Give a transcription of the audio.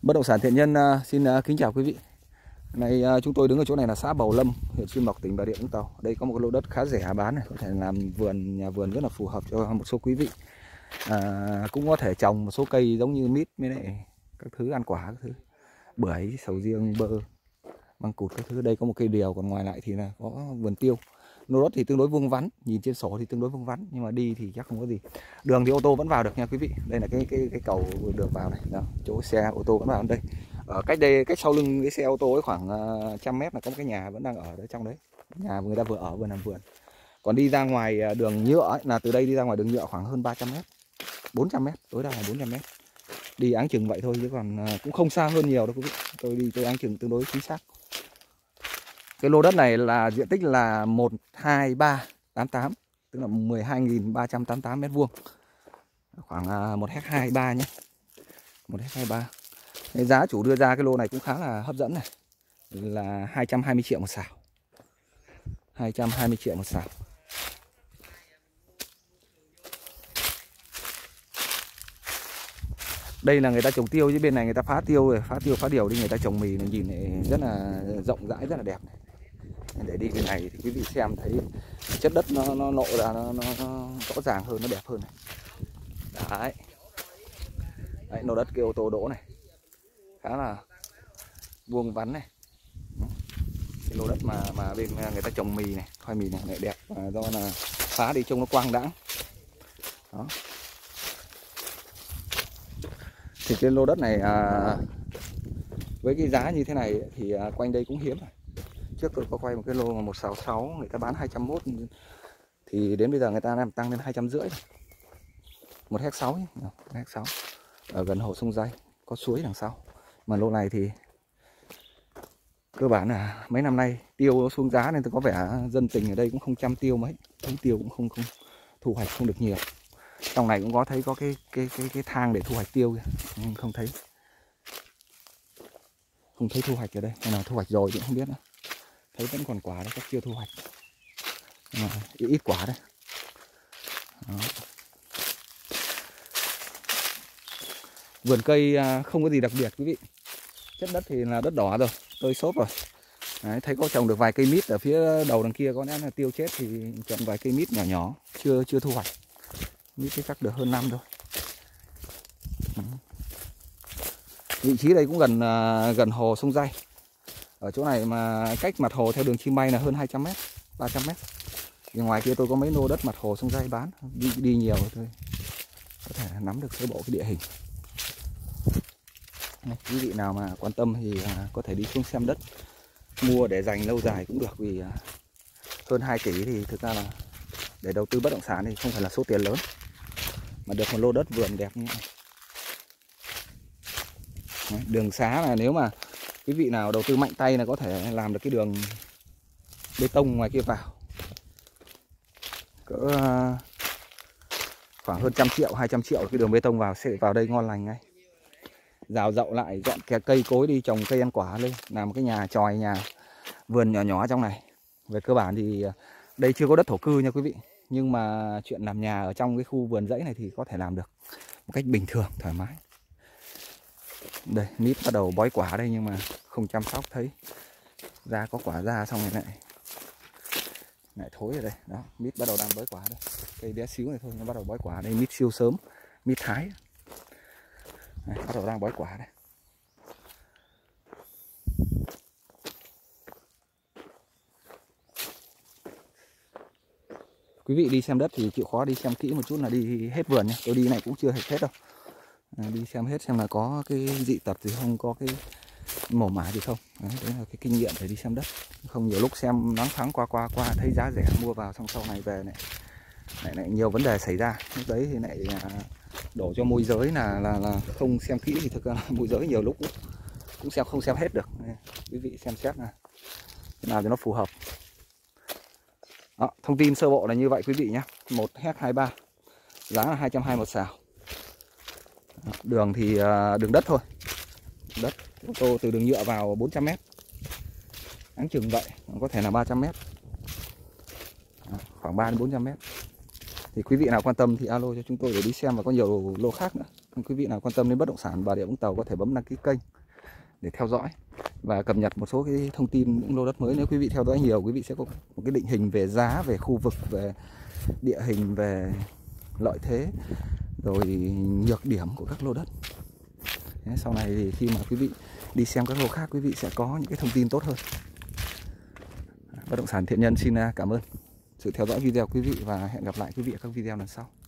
Bất động sản Thiện Nhân xin kính chào quý vị. Nay chúng tôi đứng ở chỗ này là xã Bầu Lâm, huyện Xuyên Mộc, tỉnh Bà Rịa Vũng Tàu. Đây có một cái lô đất khá rẻ bán này, có thể làm nhà vườn rất là phù hợp cho một số quý vị. Cũng có thể trồng một số cây giống như mít với lại các thứ ăn quả, các thứ bưởi, sầu riêng, bơ, măng cụt các thứ. Đây có một cây điều, còn ngoài lại thì là có vườn tiêu. Lô đất thì tương đối vuông vắn, nhìn trên sổ thì tương đối vuông vắn, nhưng mà đi thì chắc không có gì. Đường thì ô tô vẫn vào được nha quý vị. Đây là cái cầu đường vào này. Đó, chỗ xe ô tô vẫn vào đây. Ở cách sau lưng cái xe ô tô ấy khoảng 100 mét là có một cái nhà vẫn đang ở đấy trong đấy. Nhà người ta vừa ở vừa làm vườn. Còn đi ra ngoài đường nhựa ấy, là từ đây đi ra ngoài đường nhựa khoảng hơn 300 mét, 400 mét, tối đa là 400 mét. Đi áng chừng vậy thôi chứ còn cũng không xa hơn nhiều đâu quý vị. Tôi áng chừng tương đối chính xác. Cái lô đất này là diện tích là 12388, tức là 12.388 mét vuông, khoảng 1,23 nhé, 1,23. Cái giá chủ đưa ra cái lô này cũng khá là hấp dẫn này, là 220 triệu một sào, 220 triệu một sào. Đây là người ta trồng tiêu chứ bên này người ta phá tiêu rồi, phá điều đi, người ta trồng mì này, nhìn này rất là rộng rãi, rất là đẹp này. Để đi cái này thì quý vị xem thấy chất đất nó lộ ra nó rõ ràng hơn, nó đẹp hơn này. Đấy, lô đất kia ô tô đỗ này khá là vuông vắn này. Cái lô đất mà bên người ta trồng mì này, khoai mì này lại đẹp, do là phá đi trông nó quang đãng. Đó. Thì cái lô đất này với cái giá như thế này thì quanh đây cũng hiếm rồi. Trước tôi có quay một cái lô mà 166 người ta bán 201, thì đến bây giờ người ta làm tăng lên 250 rồi. 1,6 nhé, 1,6 ở gần hồ sông Dây, có suối đằng sau. Mà lô này thì cơ bản là mấy năm nay tiêu nó xuống giá nên tôi có vẻ dân tình ở đây cũng không chăm tiêu mấy, thấy tiêu cũng không thu hoạch không được nhiều. Trong này cũng có thấy có cái thang để thu hoạch tiêu kìa, nhưng không thấy thu hoạch ở đây, hay là thu hoạch rồi thì cũng không biết nữa. Thấy vẫn còn quả đấy, chắc chưa thu hoạch, ít quả đấy. Đó. Vườn cây không có gì đặc biệt quý vị. Chất đất thì là đất đỏ rồi, tơi xốp rồi. Đấy, thấy có trồng được vài cây mít ở phía đầu đằng kia, có lẽ là tiêu chết thì trồng vài cây mít nhỏ nhỏ, chưa thu hoạch. Mít thì chắc được hơn năm thôi. Vị trí đây cũng gần hồ sông Dây. Ở chỗ này mà cách mặt hồ theo đường chim bay là hơn 200 mét, 300 mét. Thì ngoài kia tôi có mấy lô đất mặt hồ sông Dây bán, đi nhiều thôi, có thể nắm được sơ bộ cái địa hình. Quý vị nào mà quan tâm thì có thể đi xuống xem đất, mua để dành lâu dài cũng được, vì hơn 2 tỷ thì thực ra là để đầu tư bất động sản thì không phải là số tiền lớn, mà được một lô đất vườn đẹp như này. Đường xá là nếu mà quý vị nào đầu tư mạnh tay là có thể làm được cái đường bê tông ngoài kia vào, cỡ khoảng hơn 100 triệu, 200 triệu cái đường bê tông vào, sẽ vào đây ngon lành ngay. Rào rộng lại, dọn cây cối đi, trồng cây ăn quả lên, làm một cái nhà chòi, nhà vườn nhỏ nhỏ trong này. Về cơ bản thì đây chưa có đất thổ cư nha quý vị, nhưng mà chuyện làm nhà ở trong cái khu vườn rẫy này thì có thể làm được một cách bình thường, thoải mái. Đây, mít bắt đầu bói quả đây, nhưng mà không chăm sóc, thấy ra có quả ra xong rồi lại thối ở đây. Đó, mít bắt đầu đang bói quả đây. Cây bé xíu này thôi, nó bắt đầu bói quả đây, mít siêu sớm, mít Thái. Đây, bắt đầu đang bói quả đây. Quý vị đi xem đất thì chịu khó đi xem kỹ một chút, là đi hết vườn nhé. Tôi đi này cũng chưa hết đâu. Đi xem hết xem là có cái dị tật gì không, có cái mổ mả gì không. Đấy là cái kinh nghiệm để đi xem đất. Không nhiều lúc xem nắng tháng qua thấy giá rẻ mua vào, xong sau này về lại nhiều vấn đề xảy ra. Lúc đấy thì lại đổ cho môi giới là không xem kỹ, thì thực ra môi giới nhiều lúc cũng không xem hết được. Nên quý vị xem xét là thế nào cho nó phù hợp. Đó, thông tin sơ bộ là như vậy quý vị nhé. 1,23, giá là 220 một sào. Đường thì đường đất thôi, đất ô tô từ đường nhựa vào 400 mét, áng chừng vậy, có thể là 300 mét, khoảng 3 đến 400 mét. Thì quý vị nào quan tâm thì alo cho chúng tôi để đi xem, và có nhiều lô khác nữa. Quý vị nào quan tâm đến bất động sản Bà Rịa Vũng Tàu có thể bấm đăng ký kênh để theo dõi và cập nhật một số cái thông tin những lô đất mới. Nếu quý vị theo dõi nhiều, quý vị sẽ có một cái định hình về giá, về khu vực, về địa hình, về lợi thế, rồi nhược điểm của các lô đất. Thế sau này thì khi mà quý vị đi xem các lô khác, quý vị sẽ có những cái thông tin tốt hơn. Bất động sản Thiện Nhân xin cảm ơn sự theo dõi video quý vị và hẹn gặp lại quý vị ở các video lần sau.